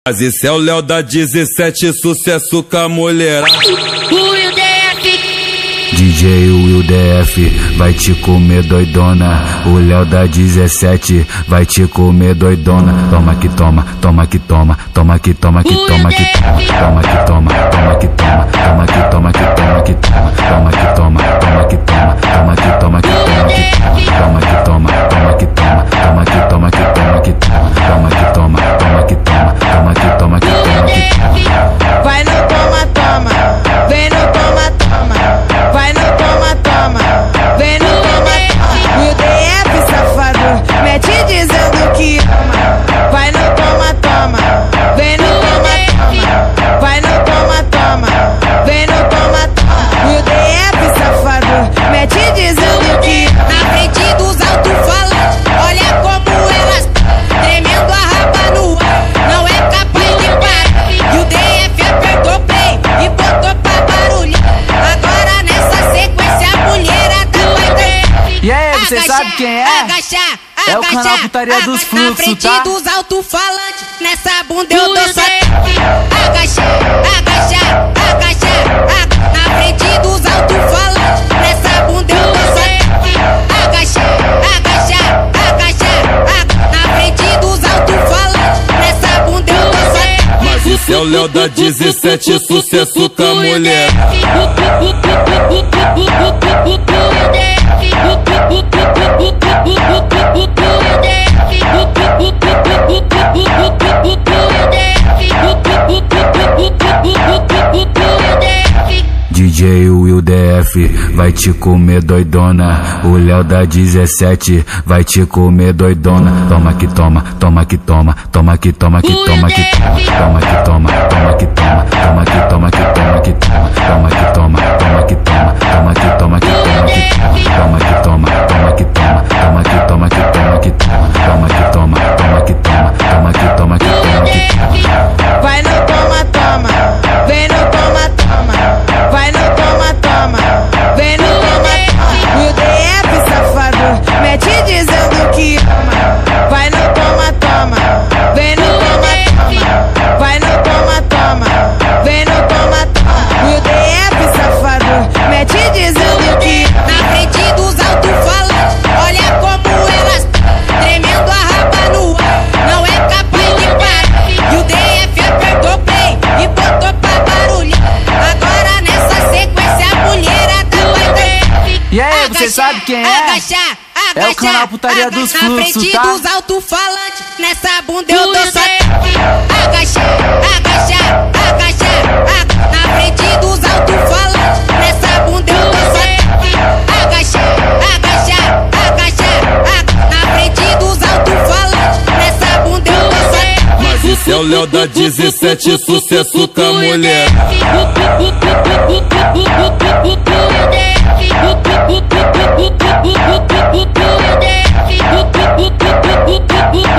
Mas esse é o Léo da 17, sucesso com a mulherada. Will DF. DJ Will DF vai te comer doidona. O Léo da 17 vai te comer doidona. Toma que toma, toma que toma, toma que toma que toma que toma, toma que toma, toma que toma, toma que toma que toma que toma, toma que toma, toma que toma, toma que toma que toma que toma, toma que toma, toma que toma, toma que toma que toma que toma, toma que toma, toma que toma, toma que toma que toma que toma. Vai no toma toma, vem no toma toma, vai no toma toma, vem no toma toma. Will DF safado, mete dizendo que ama. Vai no toma toma, vem no toma toma, vai no toma toma, vem no toma toma. Will DF safado, mete dizendo que Na frente dos alto-falantes, olha como elas tremendo a raba no ar, não é capaz de parar. E o DF apertou o play e botou pra barulhar. Agora nessa sequência a mulherada vai ter. E aí, você sabe quem é? Agachar, É o canal Putaria dos Fluxos, na frente tá? dos alto-falantes, nessa bunda eu dou só agachar, agachar, agachar. Na frente dos alto-falantes, nessa bunda eu dou só agachar, agachar, agachar. Na frente dos alto-falantes, nessa bunda eu dou só. Mas esse é o Léo da 17, sucesso com a mulher. DJ Will DF vai te comer doidona. O Léo da 17 vai te comer doidona. Toma que toma, toma que toma, toma que toma que toma que toma, toma que toma, toma que toma, toma que toma que toma que toma, toma que toma, toma que toma, toma que toma que toma que toma, toma que toma, toma que toma, toma que toma que toma que toma, toma que toma, toma que toma, toma que toma que toma que toma. vai no toma toma, vem no toma toma, vai no toma toma, vem no toma toma. Will DF safado, mete dizendo que ama. Vai no toma toma, vem no toma toma, vai no toma toma, vem no toma toma. Will DF safado, mete dizendo que Na frente dos alto-falantes, olha como elas tremendo a raba no ar, não é capaz de parar. E o DF apertou o play e botou pra barulhar. Agora nessa sequência a mulherada vai ter. E aí, você sabe quem é? Agachar, É o canal Putaria dos Na Fluxos, frente tá? dos alto-falantes, nessa bunda eu dou só agachar, agachar, agachar. Na frente dos alto-falantes, nessa bunda eu dou só agachar, agachar, agachar. Na frente dos alto-falantes, nessa bunda eu dou só. Mas esse é o Léo da 17, sucesso com a mulher. Will DF.